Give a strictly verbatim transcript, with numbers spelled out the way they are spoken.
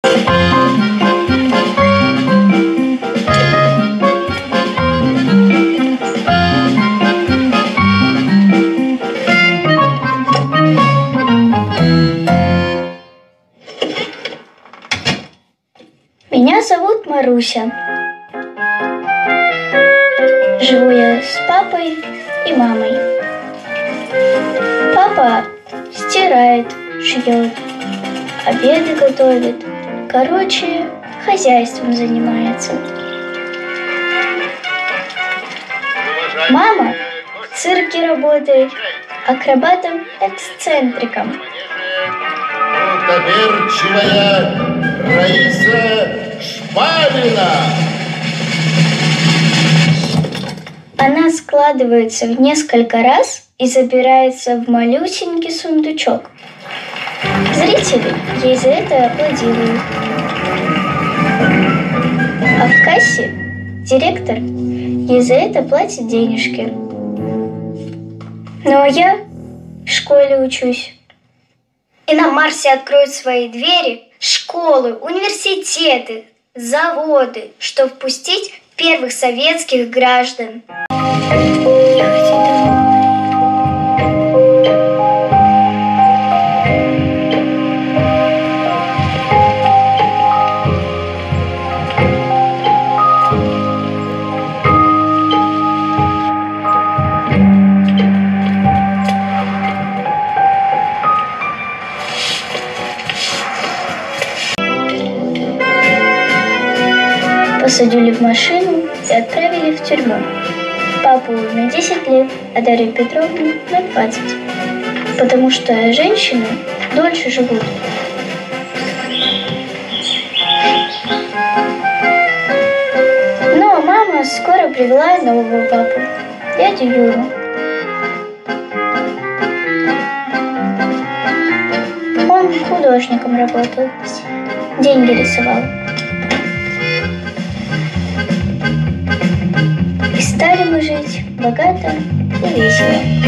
Меня зовут Маруся. Живу я с папой и мамой. Папа стирает, шьет, обеды готовит. Короче, хозяйством занимается. Мама в цирке работает, акробатом-эксцентриком. Доверчивая Раиса Шпалина. Она складывается в несколько раз и забирается в малюсенький сундучок. Зрители ей за это аплодируют. А в кассе директор ей за это платит денежки. Ну а я в школе учусь. И на Марсе откроют свои двери школы, университеты, заводы, чтобы впустить первых советских граждан. Ехать домой. Посадили в машину и отправили в тюрьму. Папу на десять лет, а Дарью Петровну на двадцать. Потому что женщины дольше живут. Но мама скоро привела нового папу, дядю Юру. Он художником работал, деньги рисовал. И стали мы жить богато и весело.